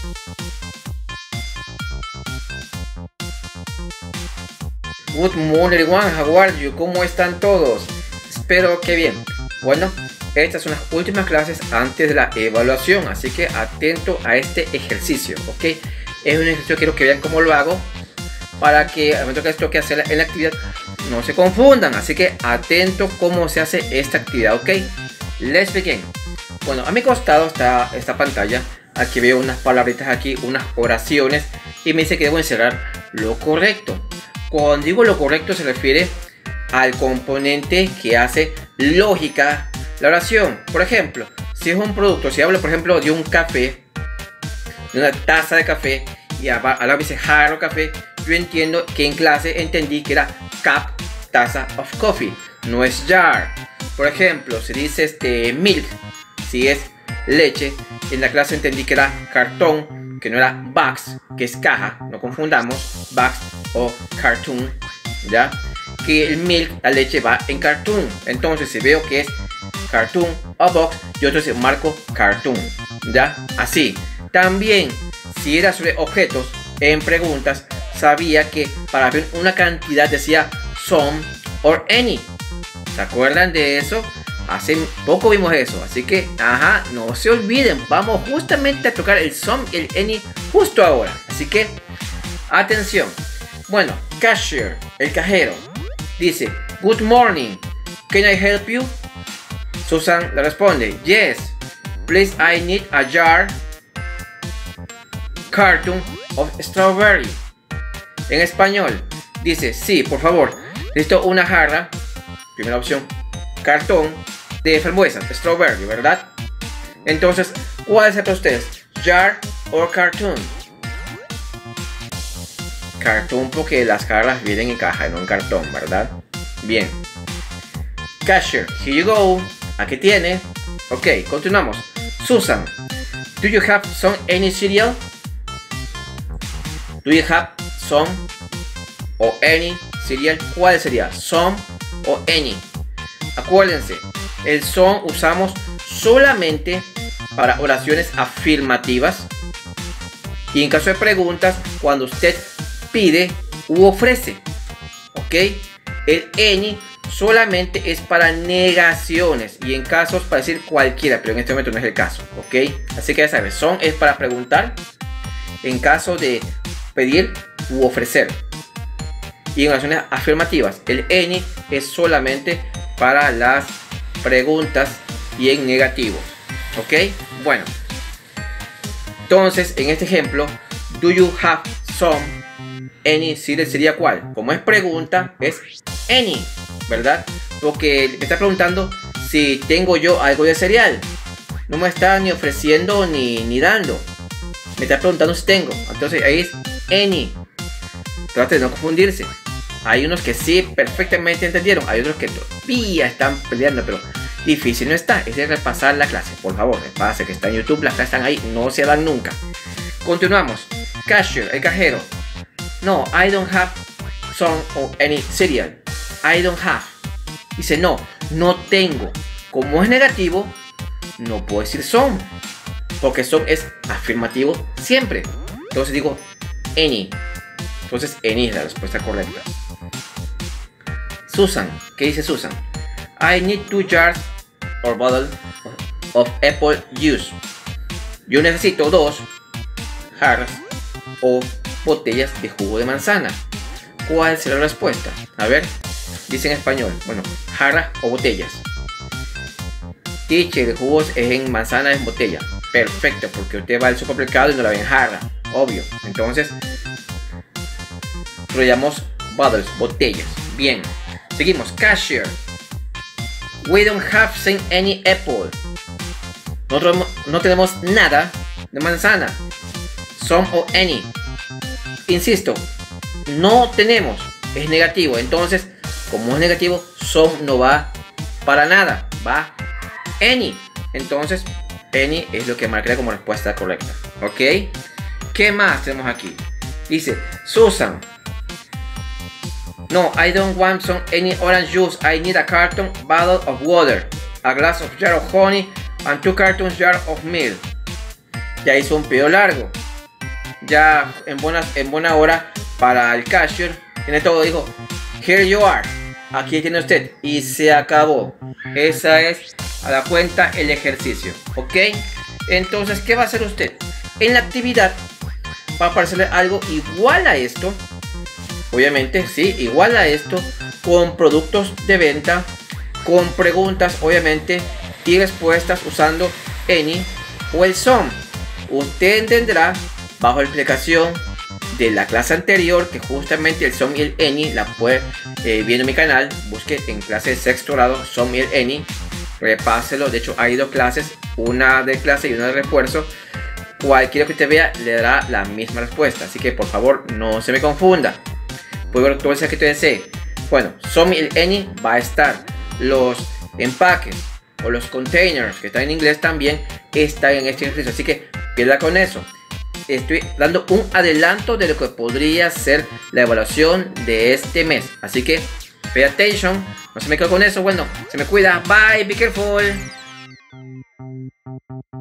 Good morning everyone, how are you? ¿Cómo están todos? Espero que bien. Bueno, estas son las últimas clases antes de la evaluación, así que atento a este ejercicio, ¿ok? Es un ejercicio que quiero que vean cómo lo hago, para que al momento que esto que hacer en la actividad no se confundan, así que atento cómo se hace esta actividad, ¿ok? Let's begin. Bueno, a mi costado está esta pantalla. Aquí veo unas palabritas aquí, unas oraciones, y me dice que debo encerrar lo correcto. Cuando digo lo correcto se refiere al componente que hace lógica la oración. Por ejemplo, si es un producto, si hablo por ejemplo de un café, de una taza de café, y ahora me dice jarro café, yo entiendo que en clase entendí que era cup, taza of coffee, no es jar. Por ejemplo, si dice milk, si es leche, en la clase entendí que era cartón, que no era box, que es caja, no confundamos box o cartoon, ya que el milk, la leche va en cartoon. Entonces si veo que es cartoon o box, yo entonces marco cartoon, ya así. También si era sobre objetos en preguntas, sabía que para ver una cantidad decía some or any. ¿Se acuerdan de eso? Hace poco vimos eso, así que, no se olviden, vamos justamente a tocar el some y el any justo ahora. Así que, atención. Bueno, cashier, el cajero, dice, good morning, can I help you? Susan le responde, yes, please I need a jar, carton of strawberry. En español, dice, sí, por favor, necesito una jarra, primera opción, cartón de frambuesas, strawberry, ¿verdad? Entonces, ¿cuál es para ustedes? ¿Jar o cartoon? Cartoon porque las jarras vienen en caja y no en cartón, ¿verdad? Bien. Cashier, here you go. Aquí tiene. Ok, continuamos. Susan, do you have any cereal? Do you have some o any cereal? ¿Cuál sería? Some o any. Acuérdense, el some usamos solamente para oraciones afirmativas y en caso de preguntas cuando usted pide u ofrece, ok. El any solamente es para negaciones y en casos para decir cualquiera, pero en este momento no es el caso, ok. Así que ya sabes, some es para preguntar en caso de pedir u ofrecer, y en oraciones afirmativas el any es solamente para las preguntas y en negativo, ok. Bueno, entonces en este ejemplo, do you have some any cereal sería ¿cuál? Como es pregunta es any, ¿verdad? Porque me está preguntando si tengo yo algo de cereal, no me está ni ofreciendo ni dando, me está preguntando si tengo, entonces ahí es any. Trate de no confundirse. Hay unos que sí perfectamente entendieron, hay otros que todavía están peleando, pero difícil no está, es de repasar la clase, por favor. Repase que está en YouTube, las clases están ahí, no se van nunca. Continuamos. Cashier, el cajero. No, I don't have some or any cereal. I don't have. Dice no, no tengo. Como es negativo, no puedo decir some, porque some es afirmativo siempre. Entonces digo any. Entonces any es la respuesta correcta. Susan, ¿qué dice Susan? I need 2 jars or bottle of apple juice. Yo necesito 2 jarras o botellas de jugo de manzana. ¿Cuál será la respuesta? A ver, dice en español. Bueno, jarras o botellas. Teacher, el jugo es en manzana, es en botella. Perfecto, porque usted va al supermercado y no la ve en jarra, obvio. Entonces, lo llamamos bottles, botellas. Bien. Seguimos. Cashier. We don't have seen any apple. Nosotros no tenemos nada de manzana. Some o any. Insisto, no tenemos. Es negativo. Entonces, como es negativo, some no va para nada. Va any. Entonces, any es lo que marcará como respuesta correcta. ¿Ok? ¿Qué más tenemos aquí? Dice, Susan. No, I don't want any orange juice. I need a carton bottle of water, a glass of jar of honey, and 2 cartons jar of milk. Ya hizo un pedido largo. ya en buena hora para el cashier. Tiene todo, dijo, here you are, aquí tiene usted, y se acabó. Esa es a la cuenta el ejercicio, ¿ok? Entonces, ¿qué va a hacer usted? En la actividad va a aparecerle algo igual a esto, obviamente, sí, igual a esto, con productos de venta, con preguntas, obviamente, y respuestas usando any o el some. Usted entenderá bajo la explicación de la clase anterior que justamente el some y el any la puede viendo en mi canal. Busque en clase de sexto grado some y el any, repáselo. De hecho hay dos clases, una de clase y una de refuerzo. Cualquiera que usted vea le dará la misma respuesta, así que por favor no se me confunda. Puede ver todo el que desee. Bueno, some y el any va a estar. Los empaques o los containers, que están en inglés, también están en este ejercicio, así que pierda con eso. Estoy dando un adelanto de lo que podría ser la evaluación de este mes, así que pay attention. No se me quede con eso. Bueno, se me cuida. Bye, be careful.